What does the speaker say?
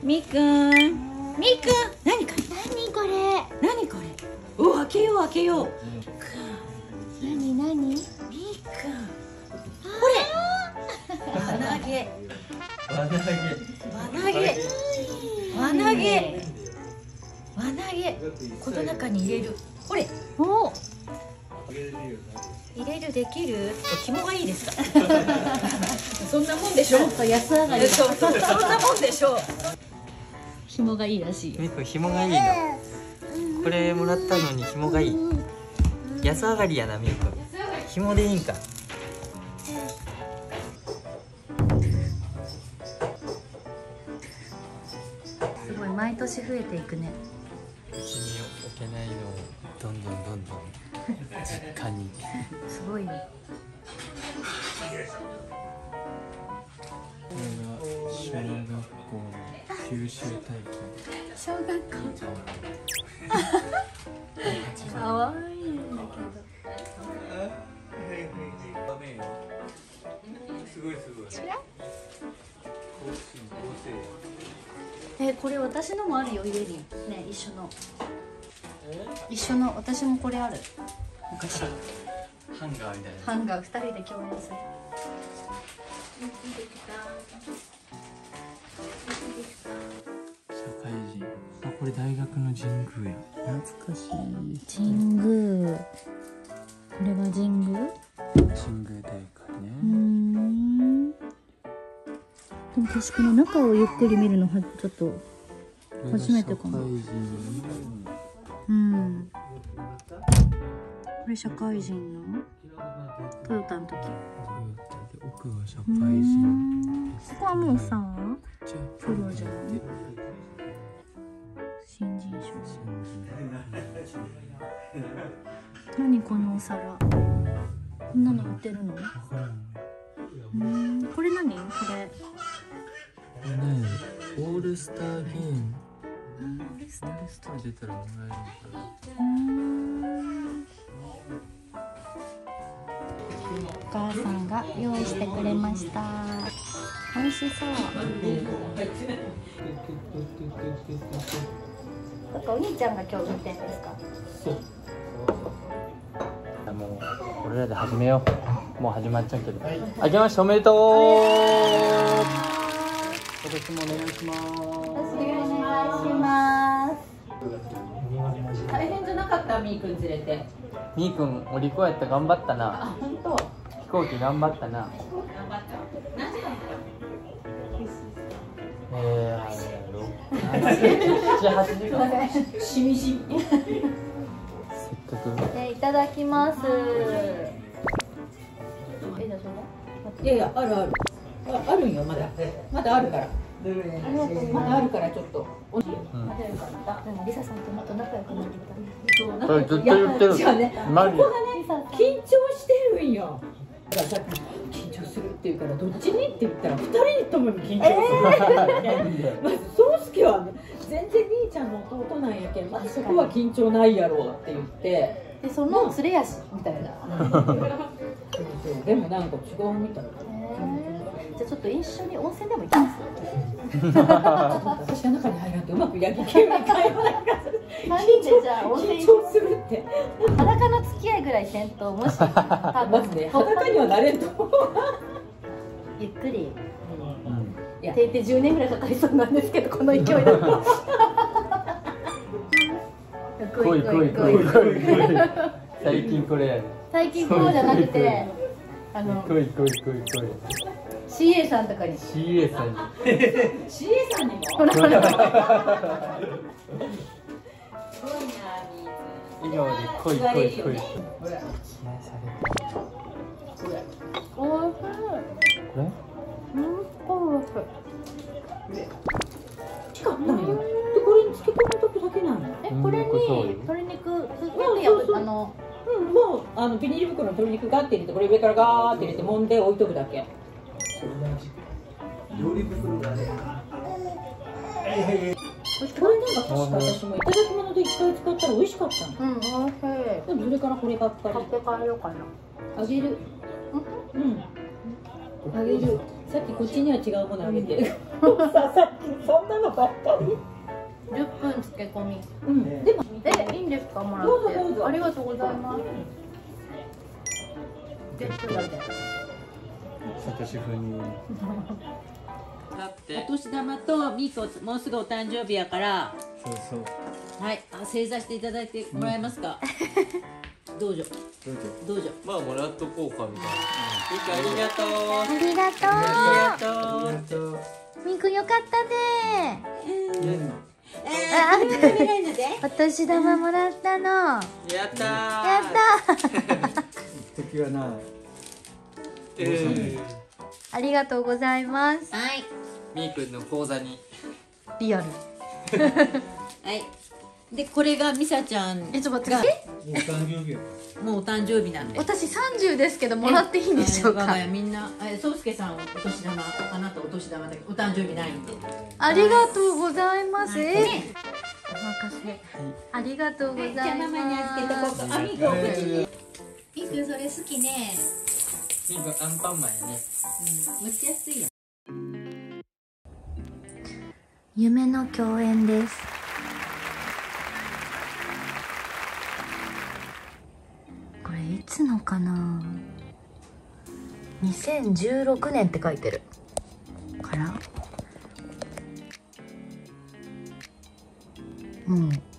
みーくん、みーくん、何か、 何これ。 何これ。お、開けよう開けよう。 何何。 みーくん、これ。輪投げ。輪投げ。輪投げ。輪投げ。この中に入れる。これ。 お。 入れるできる。紐がいいですか。そんなもんでしょう。 安上がり。 そんなもんでしょう。 紐がいいらしい。 みーくん紐がいいの。これもらったのに紐がいい。安上がりやなみーくん。紐でいいんか。 すごい毎年増えていくね。 うちに置けないのをどんどん実家に。 すごいね。 これが小学校の九州大会。 小学校。可愛いんだけど。 すごい。 これ私のもあるよ、家にね、一緒の私もこれある。昔ハンガーみたいな。 ハンガー2人で共演する。 社会人。あ、これ大学の神宮や。懐かしい。 神宮。これが神宮？ 神宮大会ね。 でも私この中をゆっくり見るのはちょっと初めてかも。これ社会人のトヨタの時。 奥は社会人。 ここはもうさ、プロじゃん。新人賞。何このお皿。こんなの売ってるの？これ何？これ。 オールスターゲーム。オールスター出たらもらえるのかな。 お母さんが用意してくれました。美味しそう。なんかお兄ちゃんが今日運転ですか？ そう。もう俺らで始めよう。もう始まっちゃうけど。あけましておめでとう。今年もお願いします。 お願いします。 大変じゃなかった、みーくん連れて。 みーくんお利口やった。頑張ったな。 あ、本当。 飛行機頑張ったな。 頑張った。何時間 7、8時間。 しみじみ。 せっかく。 いただきます。 いやいや、ある。あるんよ、まだあるから。まだあるからちょっと。 でもリサさんともっと仲良くなってきた。 それずっと言ってる。 じゃあね、ここがね、緊張してるんよ。だからさっき緊張するって言うから、どっちにって言ったら2人ともに緊張する。まず宗介はね、全然兄ちゃんの弟なんやけん、まずそこは緊張ないやろうって言って、 でその連れ足みたいな。 でもなんか違うみたい。 じゃあちょっと一緒に温泉でも行きます。 私の中に入らんとうまく焼き切るみたいな。 3人でじゃあ温泉緊張するって。 裸の付き合いぐらいせんと、もしまずね、裸にはなれんと思う。 ゆっくり。 いや、 定って10年ぐらいかかりそうなんですけど、この勢いだと。 来い。最近これやね。 最近こうじゃなくて、 来い。 CA さんとかに。 CA さんに。 CA さんにも。 ほらほら。 笑顔で来い。 ほら。 おいしい。 これ？ 近かったんよ。で、これに漬け込むとこだけなんよ。 これに鶏肉つけてやる。 もうビニール袋の鶏肉ガッて入れて、これ上からガーって入れて揉んで置いとくだけ。料理袋だね。これなんか確か私もいただき物で一回使ったら美味しかったの。 美味しい。 でもそれからこればっかり。 買って帰ろうかな。 あげる。あげる。 さっきこっちには違うものあげてる。さっきそんなのばっかり。 10分漬け込み。 うん。でもいいんですか、もらって。 どうぞどうぞ。 ありがとうございます。 サトシ風に。 だってお年玉とミーコもうすぐお誕生日やから。 そうそう。 はい、正座していただいてもらえますか。どうぞ。どうぞ。 まあもらっとこうかみたいな。ミカありがとう。 ありがとう。 ありがとう。 みーくんよかったね。お年玉もらったの。 やったー。 やった時はな。 ありがとうございます。 はい。 みーくんの口座に。 リアル。 はい。で、これがミサちゃんちょっと待って。 がお誕生日や。 もうお誕生日なんで。 私30ですけど、もらっていいんでしょうか。 みんな、そうすけさんお年玉、あなたお年玉だけどお誕生日ないんで。 ありがとうございます。おね任せ。ありがとうございます。 じゃあママに預けとこうか。あ、みーくんお口に。 みーくんそれ好きね。 みーくんアンパンマンやね。 持ちやすいやん。 夢の共演です。これいつのかな。2016年って書いてるからもう